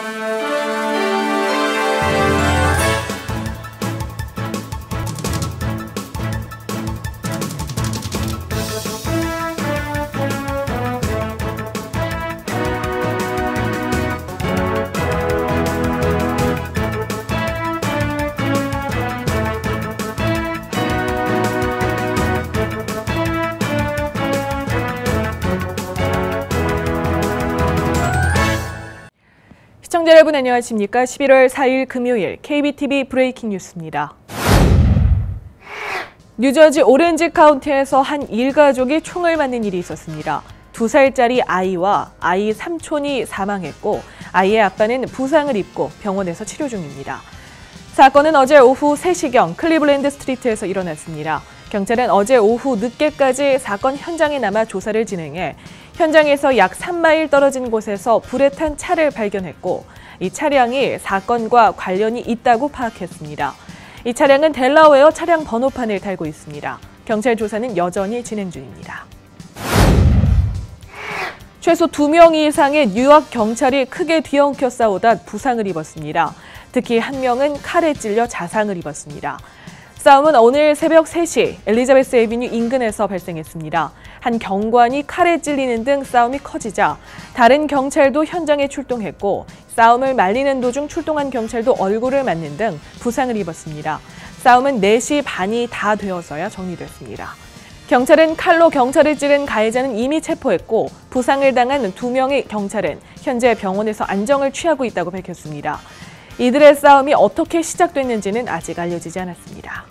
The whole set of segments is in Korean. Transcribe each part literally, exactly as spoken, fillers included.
시청자 여러분 안녕하십니까? 십일월 사일 금요일 케이비티비 브레이킹 뉴스입니다. 뉴저지 오렌지 카운티에서 한 일가족이 총을 맞는 일이 있었습니다. 두 살짜리 아이와 아이 삼촌이 사망했고 아이의 아빠는 부상을 입고 병원에서 치료 중입니다. 사건은 어제 오후 세 시경 클리블랜드 스트리트에서 일어났습니다. 경찰은 어제 오후 늦게까지 사건 현장에 남아 조사를 진행해 현장에서 약 삼 마일 떨어진 곳에서 불에 탄 차를 발견했고 이 차량이 사건과 관련이 있다고 파악했습니다. 이 차량은 델라웨어 차량 번호판을 달고 있습니다. 경찰 조사는 여전히 진행 중입니다. 최소 두 명 이상의 뉴욕 경찰이 크게 뒤엉켜 싸우다 부상을 입었습니다. 특히 한 명은 칼에 찔려 자상을 입었습니다. 싸움은 오늘 새벽 세 시 엘리자베스 애비뉴 인근에서 발생했습니다. 한 경관이 칼에 찔리는 등 싸움이 커지자 다른 경찰도 현장에 출동했고 싸움을 말리는 도중 출동한 경찰도 얼굴을 맞는 등 부상을 입었습니다. 싸움은 네 시 반이 다 되어서야 정리됐습니다. 경찰은 칼로 경찰을 찌른 가해자는 이미 체포했고 부상을 당한 두 명의 경찰은 현재 병원에서 안정을 취하고 있다고 밝혔습니다. 이들의 싸움이 어떻게 시작됐는지는 아직 알려지지 않았습니다.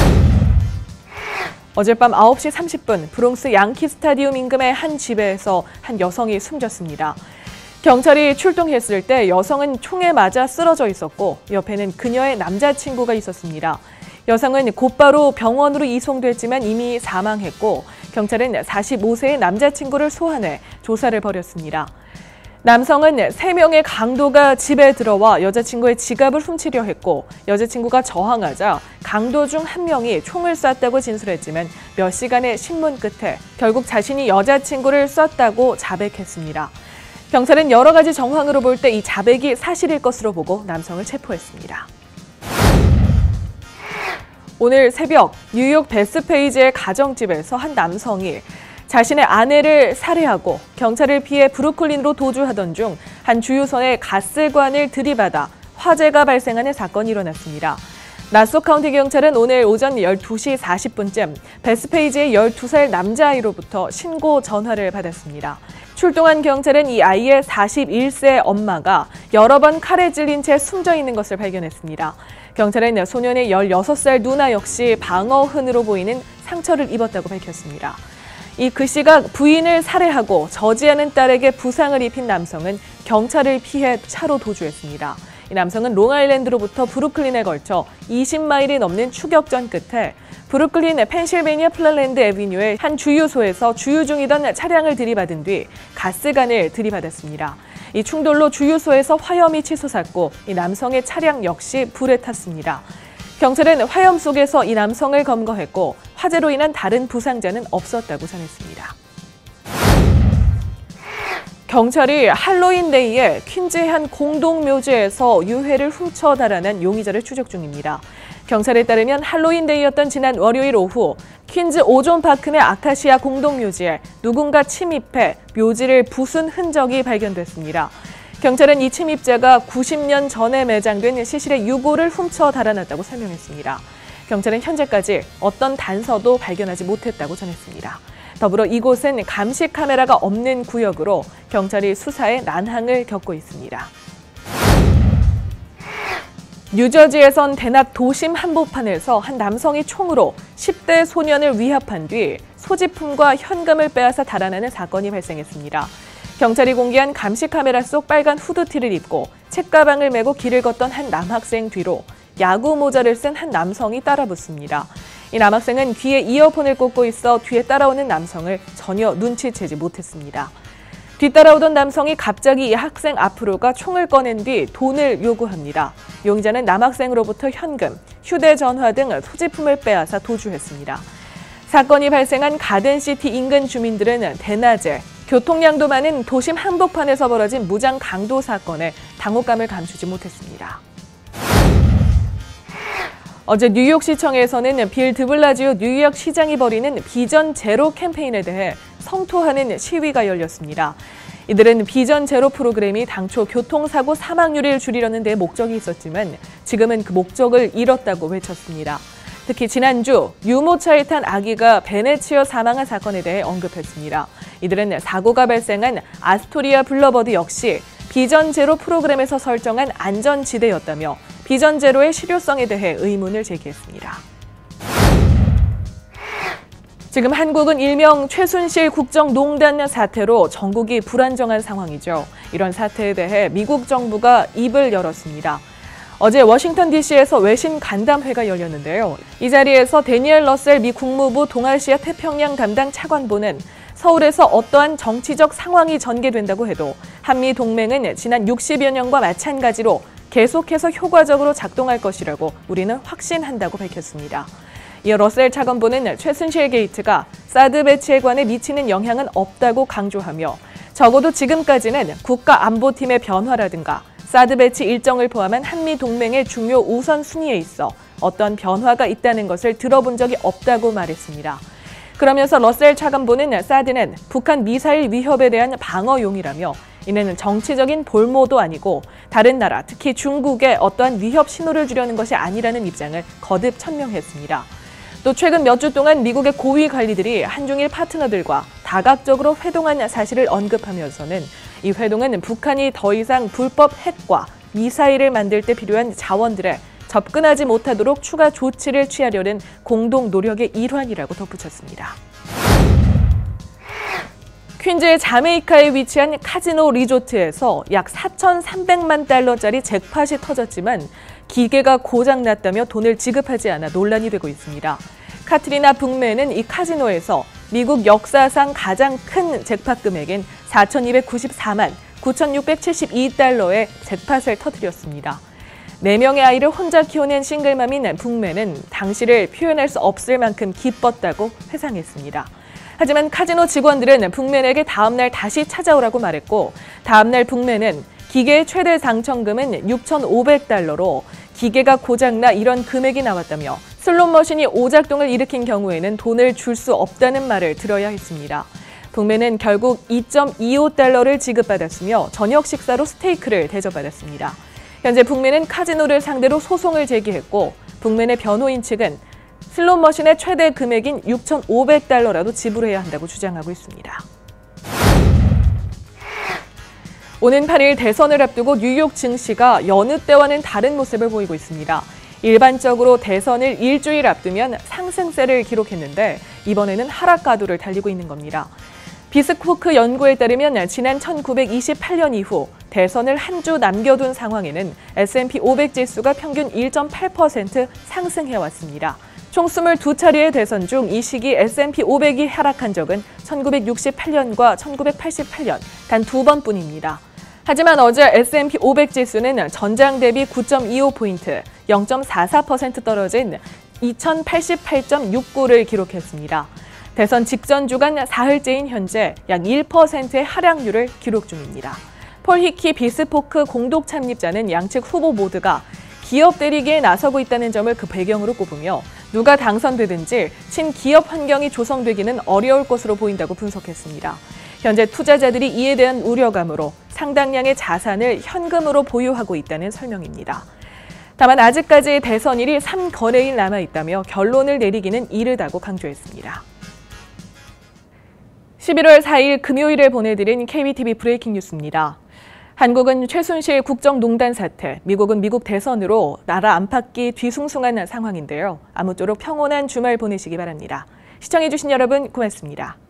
어젯밤 아홉 시 삼십 분 브롱스 양키 스타디움 인근의 한 집에서 한 여성이 숨졌습니다. 경찰이 출동했을 때 여성은 총에 맞아 쓰러져 있었고 옆에는 그녀의 남자친구가 있었습니다. 여성은 곧바로 병원으로 이송됐지만 이미 사망했고 경찰은 사십오 세의 남자친구를 소환해 조사를 벌였습니다. 남성은 세 명의 강도가 집에 들어와 여자친구의 지갑을 훔치려 했고 여자친구가 저항하자 강도 중 한 명이 총을 쐈다고 진술했지만 몇 시간의 신문 끝에 결국 자신이 여자친구를 쐈다고 자백했습니다. 경찰은 여러 가지 정황으로 볼 때 이 자백이 사실일 것으로 보고 남성을 체포했습니다. 오늘 새벽 뉴욕 베스페이지의 가정집에서 한 남성이 자신의 아내를 살해하고 경찰을 피해 브루클린으로 도주하던 중 한 주유소의 가스관을 들이받아 화재가 발생하는 사건이 일어났습니다. 나소 카운티 경찰은 오늘 오전 열두 시 사십 분쯤 베스페이지의 열두 살 남자아이로부터 신고 전화를 받았습니다. 출동한 경찰은 이 아이의 사십일 세 엄마가 여러 번 칼에 찔린 채 숨져 있는 것을 발견했습니다. 경찰은 소년의 열여섯 살 누나 역시 방어흔으로 보이는 상처를 입었다고 밝혔습니다. 이 그씨가 부인을 살해하고 저지하는 딸에게 부상을 입힌 남성은 경찰을 피해 차로 도주했습니다. 이 남성은 롱아일랜드로부터 브루클린에 걸쳐 이십 마일이 넘는 추격전 끝에 브루클린 펜실베니아 플랫랜드 애비뉴의 한 주유소에서 주유 중이던 차량을 들이받은 뒤 가스관을 들이받았습니다. 이 충돌로 주유소에서 화염이 치솟았고 이 남성의 차량 역시 불에 탔습니다. 경찰은 화염 속에서 이 남성을 검거했고 화재로 인한 다른 부상자는 없었다고 전했습니다. 경찰이 할로윈데이에 퀸즈의 한 공동묘지에서 유해를 훔쳐 달아난 용의자를 추적 중입니다. 경찰에 따르면 할로윈데이였던 지난 월요일 오후 퀸즈 오존파크 내 아카시아 공동묘지에 누군가 침입해 묘지를 부순 흔적이 발견됐습니다. 경찰은 이 침입자가 구십 년 전에 매장된 시실의 유골을 훔쳐 달아났다고 설명했습니다. 경찰은 현재까지 어떤 단서도 발견하지 못했다고 전했습니다. 더불어 이곳은 감시 카메라가 없는 구역으로 경찰이 수사에 난항을 겪고 있습니다. 뉴저지에선 대낮 도심 한복판에서 한 남성이 총으로 십 대 소년을 위협한 뒤 소지품과 현금을 빼앗아 달아나는 사건이 발생했습니다. 경찰이 공개한 감시 카메라 속 빨간 후드티를 입고 책가방을 메고 길을 걷던 한 남학생 뒤로 야구 모자를 쓴 한 남성이 따라붙습니다. 이 남학생은 귀에 이어폰을 꽂고 있어 뒤에 따라오는 남성을 전혀 눈치채지 못했습니다. 뒤따라오던 남성이 갑자기 이 학생 앞으로 가 총을 꺼낸 뒤 돈을 요구합니다. 용의자는 남학생으로부터 현금, 휴대전화 등 소지품을 빼앗아 도주했습니다. 사건이 발생한 가든시티 인근 주민들은 대낮에 교통량도 많은 도심 한복판에서 벌어진 무장 강도 사건에 당혹감을 감추지 못했습니다. 어제 뉴욕시청에서는 빌 드블라지오 뉴욕 시장이 벌이는 비전 제로 캠페인에 대해 성토하는 시위가 열렸습니다. 이들은 비전 제로 프로그램이 당초 교통사고 사망률을 줄이려는 데 목적이 있었지만 지금은 그 목적을 잃었다고 외쳤습니다. 특히 지난주 유모차에 탄 아기가 벤에 치여 사망한 사건에 대해 언급했습니다. 이들은 사고가 발생한 아스토리아 블러버드 역시 비전 제로 프로그램에서 설정한 안전지대였다며 비전 제로의 실효성에 대해 의문을 제기했습니다. 지금 한국은 일명 최순실 국정농단 사태로 전국이 불안정한 상황이죠. 이런 사태에 대해 미국 정부가 입을 열었습니다. 어제 워싱턴 디씨에서 외신 간담회가 열렸는데요. 이 자리에서 데니엘 러셀 미 국무부 동아시아 태평양 담당 차관보는 서울에서 어떠한 정치적 상황이 전개된다고 해도 한미 동맹은 지난 육십여 년과 마찬가지로 계속해서 효과적으로 작동할 것이라고 우리는 확신한다고 밝혔습니다. 이어 러셀 차관보는 최순실 게이트가 사드 배치에 관해 미치는 영향은 없다고 강조하며 적어도 지금까지는 국가안보팀의 변화라든가 사드 배치 일정을 포함한 한미 동맹의 중요 우선순위에 있어 어떤 변화가 있다는 것을 들어본 적이 없다고 말했습니다. 그러면서 러셀 차관보는 사드는 북한 미사일 위협에 대한 방어용이라며 이는 정치적인 볼모도 아니고 다른 나라, 특히 중국에 어떠한 위협 신호를 주려는 것이 아니라는 입장을 거듭 천명했습니다. 또 최근 몇 주 동안 미국의 고위 관리들이 한중일 파트너들과 다각적으로 회동한 사실을 언급하면서는 이 회동은 북한이 더 이상 불법 핵과 미사일을 만들 때 필요한 자원들에 접근하지 못하도록 추가 조치를 취하려는 공동 노력의 일환이라고 덧붙였습니다. 퀸즈의 자메이카에 위치한 카지노 리조트에서 약 사천삼백만 달러짜리 잭팟이 터졌지만 기계가 고장났다며 돈을 지급하지 않아 논란이 되고 있습니다. 카트리나 북매는 이 카지노에서 미국 역사상 가장 큰 잭팟 금액인 사천이백구십사만 구천육백칠십이 달러의 잭팟을 터뜨렸습니다. 네 명의 아이를 혼자 키워낸 싱글맘인 북매는 당시를 표현할 수 없을 만큼 기뻤다고 회상했습니다. 하지만 카지노 직원들은 북맨에게 다음날 다시 찾아오라고 말했고 다음날 북맨은 기계의 최대 당첨금은 육천오백 달러로 기계가 고장나 이런 금액이 나왔다며 슬롯머신이 오작동을 일으킨 경우에는 돈을 줄 수 없다는 말을 들어야 했습니다. 북맨은 결국 이점이오 달러를 지급받았으며 저녁 식사로 스테이크를 대접받았습니다. 현재 북맨은 카지노를 상대로 소송을 제기했고 북맨의 변호인 측은 슬롯머신의 최대 금액인 육천오백 달러라도 지불해야 한다고 주장하고 있습니다. 오는 팔 일 대선을 앞두고 뉴욕 증시가 여느 때와는 다른 모습을 보이고 있습니다. 일반적으로 대선을 일주일 앞두면 상승세를 기록했는데 이번에는 하락 가도를 달리고 있는 겁니다. 비스포크 연구에 따르면 지난 천구백이십팔 년 이후 대선을 한 주 남겨둔 상황에는 에스 앤 피 오백 지수가 평균 일 점 팔 퍼센트 상승해왔습니다. 총 이십이 차례의 대선 중 이 시기 에스 앤 피 오백이 하락한 적은 천구백육십팔 년과 천구백팔십팔 년 단 두 번뿐입니다. 하지만 어제 에스 앤 피 오백 지수는 전장 대비 구 점 이오 포인트, 영 점 사사 퍼센트 떨어진 이천팔십팔 점 육구를 기록했습니다. 대선 직전 주간 사흘째인 현재 약 일 퍼센트의 하락률을 기록 중입니다. 폴 히키 비스포크 공동 창립자는 양측 후보 모두가 기업 대리기에 나서고 있다는 점을 그 배경으로 꼽으며 누가 당선되든지 친기업 환경이 조성되기는 어려울 것으로 보인다고 분석했습니다. 현재 투자자들이 이에 대한 우려감으로 상당량의 자산을 현금으로 보유하고 있다는 설명입니다. 다만 아직까지 대선일이 삼 거래일 남아있다며 결론을 내리기는 이르다고 강조했습니다. 십일월 사일 금요일에 보내드린 케이비티비 브레이킹 뉴스입니다. 한국은 최순실 국정농단 사태, 미국은 미국 대선으로 나라 안팎이 뒤숭숭한 상황인데요. 아무쪼록 평온한 주말 보내시기 바랍니다. 시청해주신 여러분 고맙습니다.